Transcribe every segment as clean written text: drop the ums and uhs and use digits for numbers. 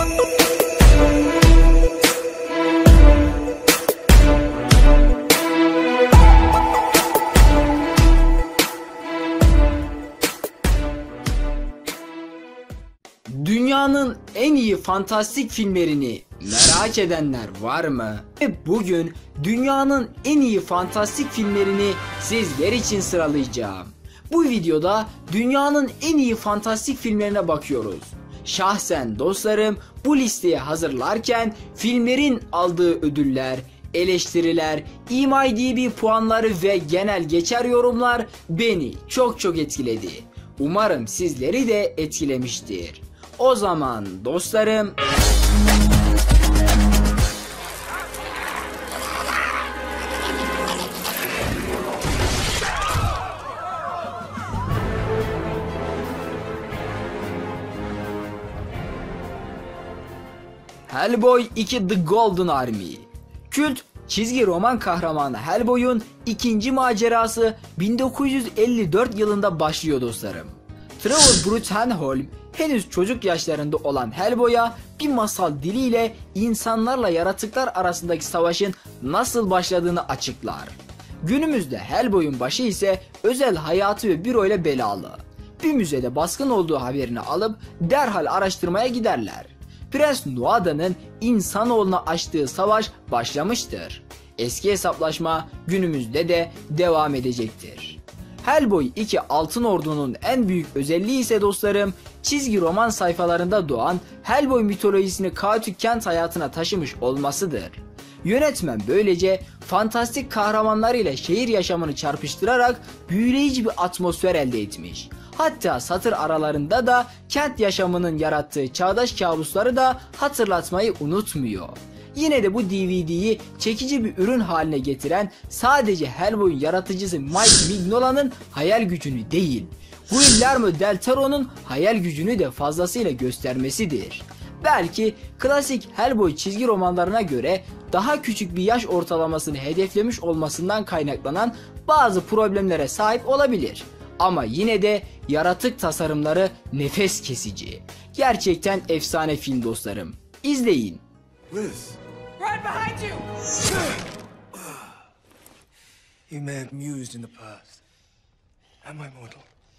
Dünyanın en iyi fantastik filmlerini merak edenler var mı? Ve bugün dünyanın en iyi fantastik filmlerini sizler için sıralayacağım. Bu videoda dünyanın en iyi fantastik filmlerine bakıyoruz. Şahsen dostlarım bu listeyi hazırlarken filmlerin aldığı ödüller, eleştiriler, IMDb puanları ve genel geçer yorumlar beni çok etkiledi. Umarım sizleri de etkilemiştir. O zaman dostlarım, Hellboy 2 The Golden Army. Kült çizgi roman kahramanı Hellboy'un ikinci macerası 1954 yılında başlıyor dostlarım. Trevor Bruttenholm henüz çocuk yaşlarında olan Hellboy'a bir masal diliyle insanlarla yaratıklar arasındaki savaşın nasıl başladığını açıklar. Günümüzde Hellboy'un başı ise özel hayatı ve büro ile belalı. Bir müzede baskın olduğu haberini alıp derhal araştırmaya giderler. Prens Nuada'nın insanoğluna açtığı savaş başlamıştır. Eski hesaplaşma günümüzde de devam edecektir. Hellboy 2 Altın Ordu'nun en büyük özelliği ise dostlarım, çizgi roman sayfalarında doğan Hellboy mitolojisini kaotik kent hayatına taşımış olmasıdır. Yönetmen böylece fantastik kahramanlarıyla şehir yaşamını çarpıştırarak büyüleyici bir atmosfer elde etmiş. Hatta satır aralarında da kent yaşamının yarattığı çağdaş kabusları da hatırlatmayı unutmuyor. Yine de bu DVD'yi çekici bir ürün haline getiren sadece Hellboy'un yaratıcısı Mike Mignola'nın hayal gücünü değil, Guillermo del Toro'nun hayal gücünü de fazlasıyla göstermesidir. Belki klasik Hellboy çizgi romanlarına göre daha küçük bir yaş ortalamasını hedeflemiş olmasından kaynaklanan bazı problemlere sahip olabilir. Ama yine de yaratık tasarımları nefes kesici. Gerçekten efsane film dostlarım. İzleyin. Liz. Right behind you. You may have mused in the past. Am I mortal?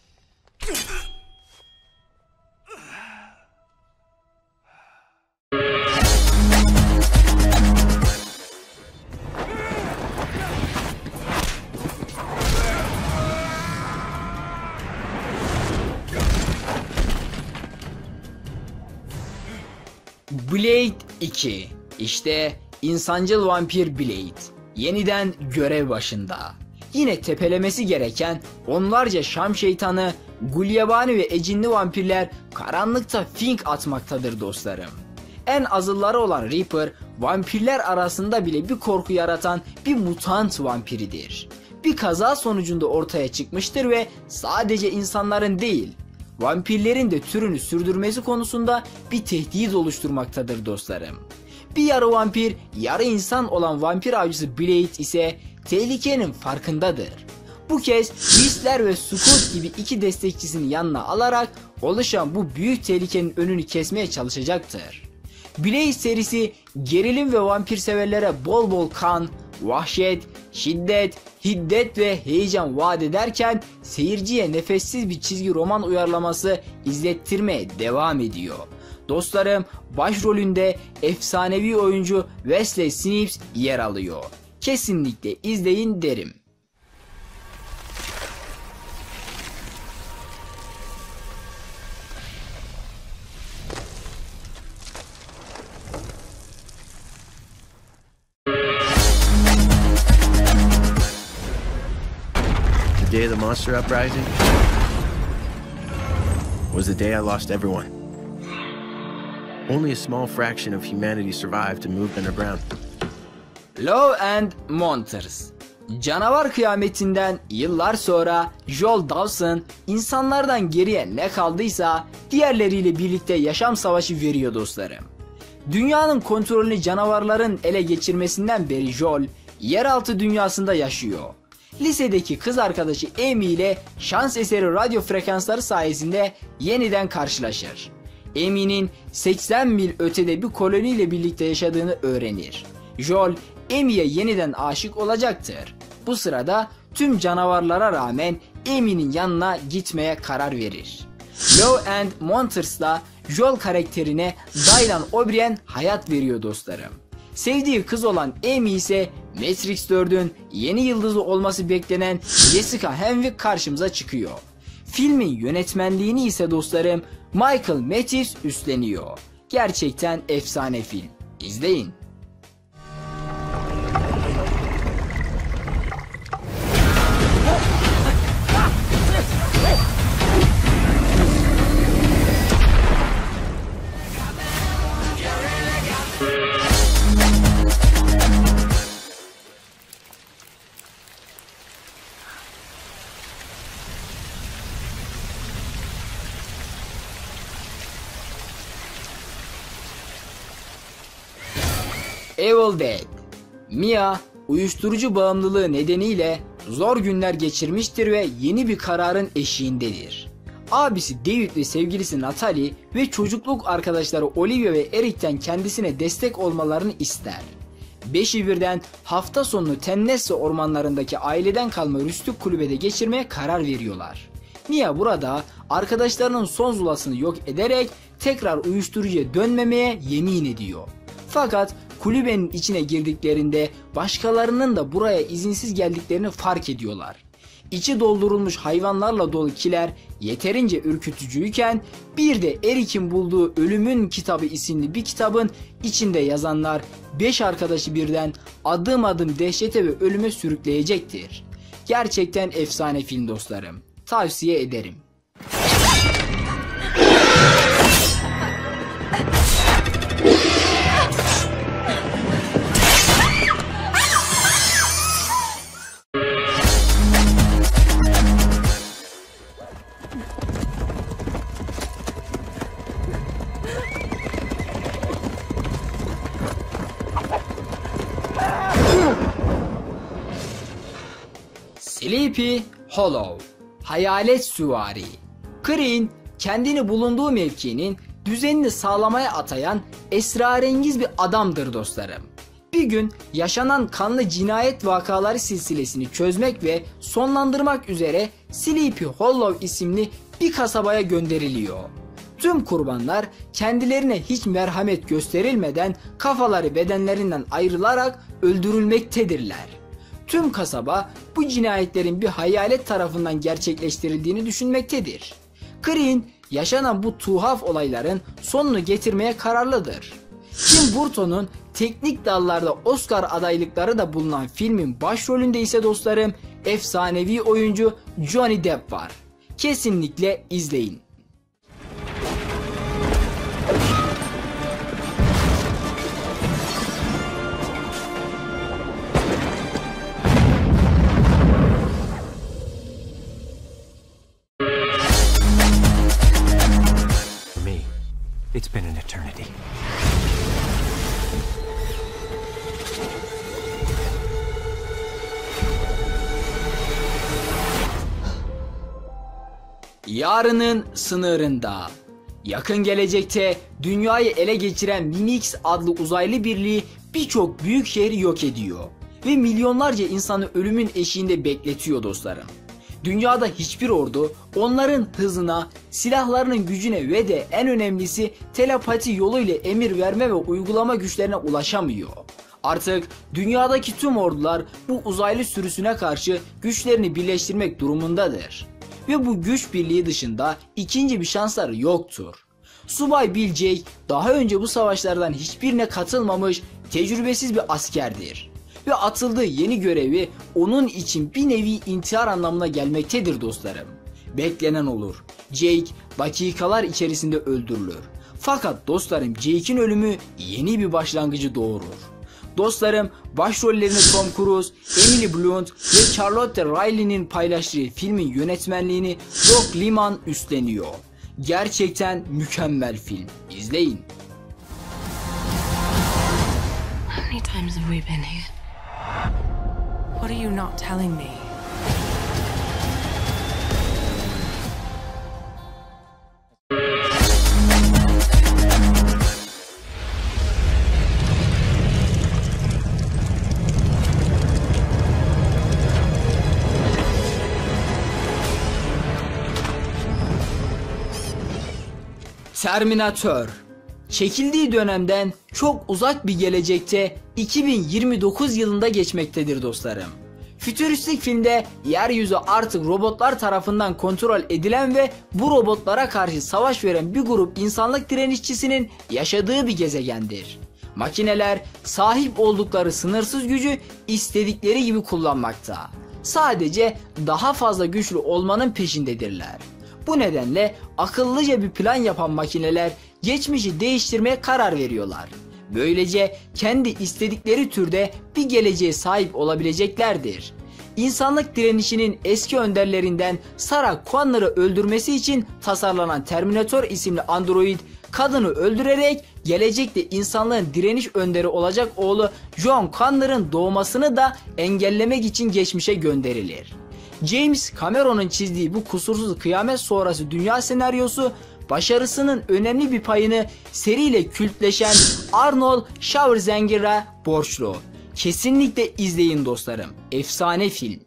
Blade 2. İşte insancıl vampir Blade. Yeniden görev başında. Yine tepelemesi gereken onlarca Şam şeytanı, gulyabani ve ecinli vampirler karanlıkta fink atmaktadır dostlarım. En azılları olan Reaper, vampirler arasında bile bir korku yaratan bir mutant vampiridir. Bir kaza sonucunda ortaya çıkmıştır ve sadece insanların değil, vampirlerin de türünü sürdürmesi konusunda bir tehdit oluşturmaktadır dostlarım. Bir yarı vampir, yarı insan olan vampir avcısı Blade ise tehlikenin farkındadır. Bu kez Beastler ve Scout gibi iki destekçisini yanına alarak oluşan bu büyük tehlikenin önünü kesmeye çalışacaktır. Blade serisi gerilim ve vampir severlere bol bol kan, vahşet, şiddet, hiddet ve heyecan vaat ederken seyirciye nefessiz bir çizgi roman uyarlaması izlettirmeye devam ediyor. Dostlarım, başrolünde efsanevi oyuncu Wesley Snipes yer alıyor. Kesinlikle izleyin derim. The day of the monster uprising was the day I lost everyone. Only a small fraction of humanity survived to move underground. Love and Monsters. Canavar kıyametinden yıllar sonra Joel Dawson insanlardan geriye ne kaldıysa diğerleriyle birlikte yaşam savaşı veriyor dostlarım. Dünyanın kontrolünü canavarların ele geçirmesinden beri Joel yeraltı dünyasında yaşıyor. Lisedeki kız arkadaşı Amy ile şans eseri radyo frekansları sayesinde yeniden karşılaşır. Amy'nin 80 mil ötede bir koloniyle birlikte yaşadığını öğrenir. Joel, Amy'ye yeniden aşık olacaktır. Bu sırada tüm canavarlara rağmen Amy'nin yanına gitmeye karar verir. Law and Monsters'la Joel karakterine Dylan O'Brien hayat veriyor dostlarım. Sevdiği kız olan Amy ise Matrix 4'ün yeni yıldızı olması beklenen Jessica Henwick karşımıza çıkıyor. Filmin yönetmenliğini ise dostlarım Michael Matthews üstleniyor. Gerçekten efsane film. İzleyin. Evil Dead. Mia, uyuşturucu bağımlılığı nedeniyle zor günler geçirmiştir ve yeni bir kararın eşiğindedir. Abisi David ve sevgilisi Natalie ve çocukluk arkadaşları Olivia ve Eric'ten kendisine destek olmalarını ister. Beşi birden hafta sonunu Tennessee ormanlarındaki aileden kalma rüstük kulübede geçirmeye karar veriyorlar. Mia burada arkadaşlarının son zulasını yok ederek tekrar uyuşturucuya dönmemeye yemin ediyor. Fakat kulübenin içine girdiklerinde başkalarının da buraya izinsiz geldiklerini fark ediyorlar. İçi doldurulmuş hayvanlarla dolu kiler yeterince ürkütücüyken bir de Eric'in bulduğu Ölümün Kitabı isimli bir kitabın içinde yazanlar 5 arkadaşı birden adım adım dehşete ve ölüme sürükleyecektir. Gerçekten efsane film dostlarım. Tavsiye ederim. Sleepy Hollow, Hayalet Süvari. Creed, kendini bulunduğu mevkinin düzenini sağlamaya atayan esrarengiz bir adamdır dostlarım. Bir gün yaşanan kanlı cinayet vakaları silsilesini çözmek ve sonlandırmak üzere Sleepy Hollow isimli bir kasabaya gönderiliyor. Tüm kurbanlar kendilerine hiç merhamet gösterilmeden kafaları bedenlerinden ayrılarak öldürülmektedirler. Tüm kasaba bu cinayetlerin bir hayalet tarafından gerçekleştirildiğini düşünmektedir. Creed, yaşanan bu tuhaf olayların sonunu getirmeye kararlıdır. Tim Burton'un teknik dallarda Oscar adaylıkları da bulunan filmin başrolünde ise dostlarım efsanevi oyuncu Johnny Depp var. Kesinlikle izleyin. It's been an eternity. Yarının sınırında. Yakın gelecekte dünyayı ele geçiren Minix adlı uzaylı birliği birçok büyük şehri yok ediyor ve milyonlarca insanı ölümün eşiğinde bekletiyor dostlarım. Dünyada hiçbir ordu onların hızına, silahlarının gücüne ve de en önemlisi telepati yoluyla emir verme ve uygulama güçlerine ulaşamıyor. Artık dünyadaki tüm ordular bu uzaylı sürüsüne karşı güçlerini birleştirmek durumundadır. Ve bu güç birliği dışında ikinci bir şansları yoktur. Subay Bill Jake daha önce bu savaşlardan hiçbirine katılmamış tecrübesiz bir askerdir. Ve atıldığı yeni görevi onun için bir nevi intihar anlamına gelmektedir dostlarım. Beklenen olur. Jake dakikalar içerisinde öldürülür. Fakat dostlarım Jake'in ölümü yeni bir başlangıcı doğurur. Dostlarım başrollerini Tom Cruise, Emily Blunt ve Charlotte Riley'nin paylaştığı filmin yönetmenliğini Doug Liman üstleniyor. Gerçekten mükemmel film. İzleyin. How many times have we been here? What are you not telling me? Terminator. Çekildiği dönemden çok uzak bir gelecekte 2029 yılında geçmektedir dostlarım. Fütüristik filmde yeryüzü artık robotlar tarafından kontrol edilen ve bu robotlara karşı savaş veren bir grup insanlık direnişçisinin yaşadığı bir gezegendir. Makineler sahip oldukları sınırsız gücü istedikleri gibi kullanmakta. Sadece daha fazla güçlü olmanın peşindedirler. Bu nedenle akıllıca bir plan yapan makineler geçmişi değiştirmeye karar veriyorlar. Böylece kendi istedikleri türde bir geleceğe sahip olabileceklerdir. İnsanlık direnişinin eski önderlerinden Sarah Connor'ı öldürmesi için tasarlanan Terminator isimli android, kadını öldürerek gelecekte insanlığın direniş önderi olacak oğlu John Connor'ın doğmasını da engellemek için geçmişe gönderilir. James Cameron'un çizdiği bu kusursuz kıyamet sonrası dünya senaryosu başarısının önemli bir payını seriyle kültleşen Arnold Schwarzenegger'a borçlu. Kesinlikle izleyin dostlarım. Efsane film.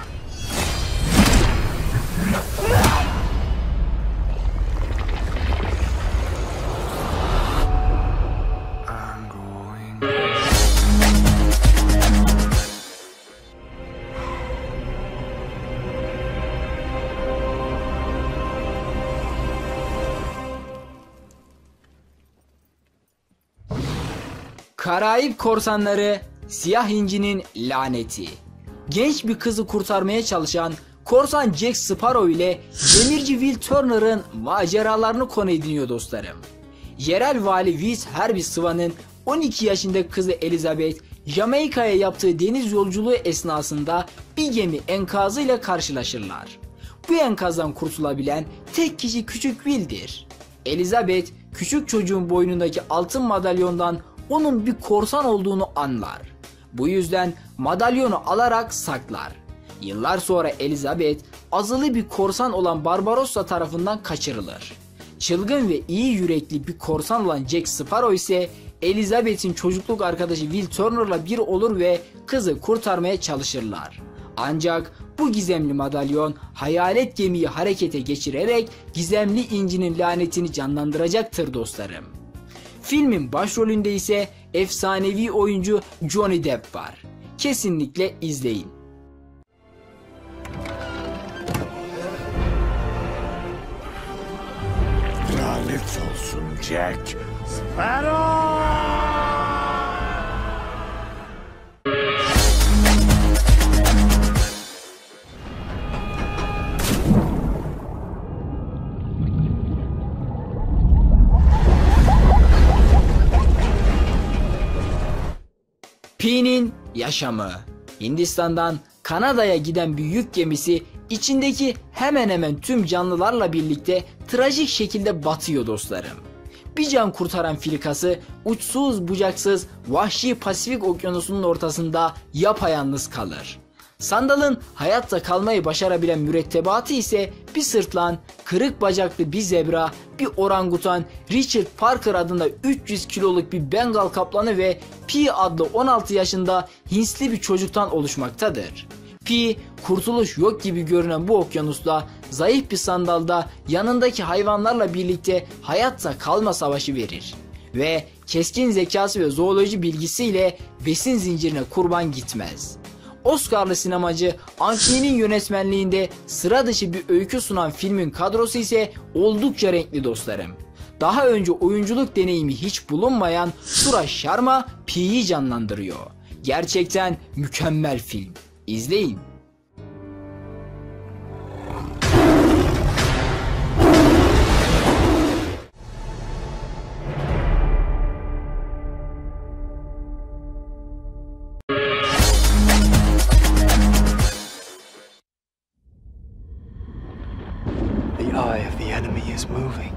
Karayip Korsanları, Siyah İnci'nin laneti. Genç bir kızı kurtarmaya çalışan korsan Jack Sparrow ile demirci Will Turner'ın maceralarını konu ediniyor dostlarım. Yerel vali Wiz Herbie 12 yaşında kızı Elizabeth, Jamaika'ya yaptığı deniz yolculuğu esnasında bir gemi enkazıyla karşılaşırlar. Bu enkazdan kurtulabilen tek kişi küçük Will'dir. Elizabeth, küçük çocuğun boynundaki altın madalyondan onun bir korsan olduğunu anlar. Bu yüzden madalyonu alarak saklar. Yıllar sonra Elizabeth azılı bir korsan olan Barbarossa tarafından kaçırılır. Çılgın ve iyi yürekli bir korsan olan Jack Sparrow ise Elizabeth'in çocukluk arkadaşı Will Turner'la bir olur ve kızı kurtarmaya çalışırlar. Ancak bu gizemli madalyon hayalet gemiyi harekete geçirerek gizemli incinin lanetini canlandıracaktır dostlarım. Filmin başrolünde ise efsanevi oyuncu Johnny Depp var. Kesinlikle izleyin. Lanet olsun Jack. Sparrow! Pi'nin yaşamı. Hindistan'dan Kanada'ya giden bir yük gemisi içindeki hemen hemen tüm canlılarla birlikte trajik şekilde batıyor dostlarım. Bir can kurtaran filikası uçsuz bucaksız vahşi Pasifik okyanusunun ortasında yapayalnız kalır. Sandal'ın hayatta kalmayı başarabilen mürettebatı ise bir sırtlan, kırık bacaklı bir zebra, bir orangutan, Richard Parker adında 300 kiloluk bir Bengal kaplanı ve Pi adlı 16 yaşında Hintli bir çocuktan oluşmaktadır. Pi, kurtuluş yok gibi görünen bu okyanusta zayıf bir sandalda yanındaki hayvanlarla birlikte hayatta kalma savaşı verir. Ve keskin zekası ve zooloji bilgisiyle besin zincirine kurban gitmez. Oscar'lı sinemacı Ang Lee'nin yönetmenliğinde sıra dışı bir öykü sunan filmin kadrosu ise oldukça renkli dostlarım. Daha önce oyunculuk deneyimi hiç bulunmayan Suraj Sharma Pi'yi canlandırıyor. Gerçekten mükemmel film. İzleyin. The eye of the enemy is moving.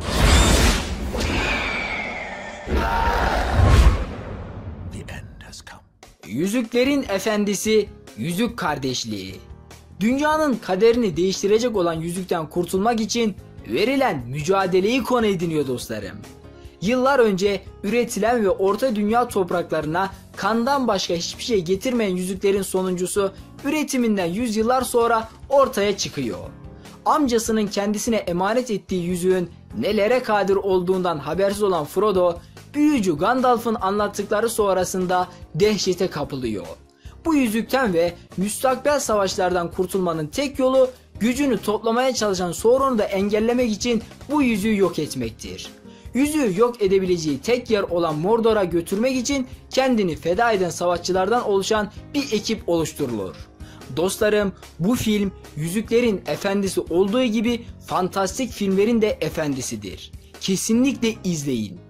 The end has come. Yüzüklerin Efendisi, Yüzük Kardeşliği. Dünyanın kaderini değiştirecek olan yüzükten kurtulmak için verilen mücadeleyi konu ediniyor dostlarım. Yıllar önce üretilen ve Orta Dünya topraklarına kandan başka hiçbir şey getirmeyen yüzüklerin sonuncusu üretiminden yüzyıllar sonra ortaya çıkıyor. Amcasının kendisine emanet ettiği yüzüğün Nelere kadir olduğundan habersiz olan Frodo, büyücü Gandalf'ın anlattıkları sonrasında dehşete kapılıyor. Bu yüzükten ve müstakbel savaşlardan kurtulmanın tek yolu gücünü toplamaya çalışan Sauron'u da engellemek için bu yüzüğü yok etmektir. Yüzüğü yok edebileceği tek yer olan Mordor'a götürmek için kendini feda eden savaşçılardan oluşan bir ekip oluşturulur. Dostlarım, bu film Yüzüklerin Efendisi olduğu gibi fantastik filmlerin de efendisidir. Kesinlikle izleyin.